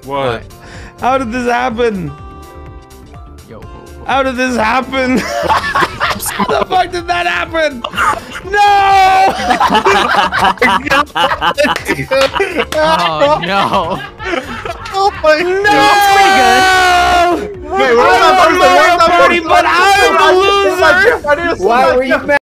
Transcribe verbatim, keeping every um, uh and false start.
What? How did this happen? Yo. How did this happen? How the fuck did that happen? No! Oh no! Oh my No! God! Wait, we're I'm not on Mario Party, but I'm the loser! loser! Why were you mad?